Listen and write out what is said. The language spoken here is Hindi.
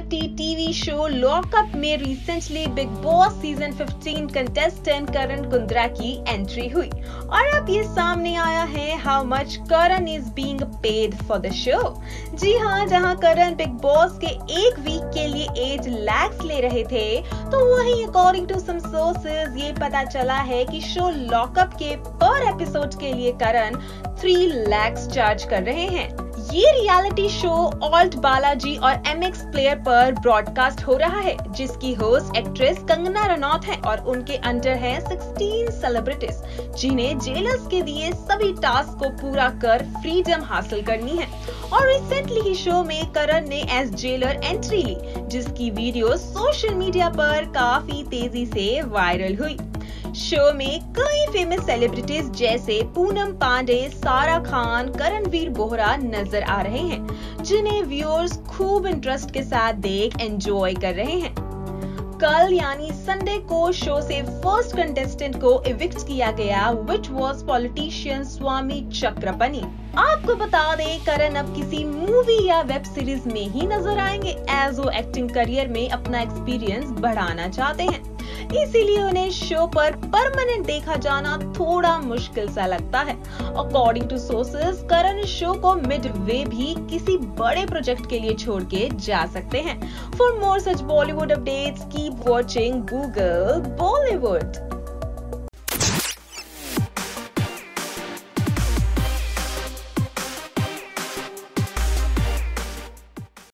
रियलिटी टीवी शो लॉकअप में recently Bigg Boss season 15 contestant Karan Kundra की एंट्री हुई और अब ये सामने आया है how much Karan is being paid for the show. जी हाँ, जहां करण बिग बॉस के एक वीक के लिए 8 lakhs ले रहे थे, तो वहीं अकॉर्डिंग टू सम सोर्सेज ये पता चला है कि शो लॉकअप के पर एपिसोड के लिए करण 3 lakhs चार्ज कर रहे हैं। ये रियलिटी शो ऑल्ट बालाजी और MX प्लेयर पर ब्रॉडकास्ट हो रहा है, जिसकी होस्ट एक्ट्रेस कंगना रनौत है और उनके अंडर है 16 सेलिब्रिटीज, जिन्हें जेलर्स के दिए सभी टास्क को पूरा कर फ्रीडम हासिल करनी है। और रिसेंटली ही शो में करण ने एज जेलर एंट्री ली, जिसकी वीडियो सोशल मीडिया पर काफी तेजी से वायरल हुई। शो में कई फेमस सेलिब्रिटीज जैसे पूनम पांडे, सारा खान, करणवीर बोहरा नजर आ रहे हैं, जिन्हें व्यूअर्स खूब इंटरेस्ट के साथ देख एंजॉय कर रहे हैं। कल यानी संडे को शो से फर्स्ट कंटेस्टेंट को इविक्ट किया गया, विच वॉज पॉलिटिशियन स्वामी चक्रपनी। आपको बता दें, करण अब किसी मूवी या वेब सीरीज में ही नजर आएंगे, एज वो एक्टिंग करियर में अपना एक्सपीरियंस बढ़ाना चाहते हैं। इसीलिए उन्हें शो पर परमानेंट देखा जाना थोड़ा मुश्किल सा लगता है। According to sources, Karan show को मिड वे भी किसी बड़े प्रोजेक्ट के लिए छोड़ के जा सकते हैं। For more such Bollywood updates, keep watching Google Bollywood.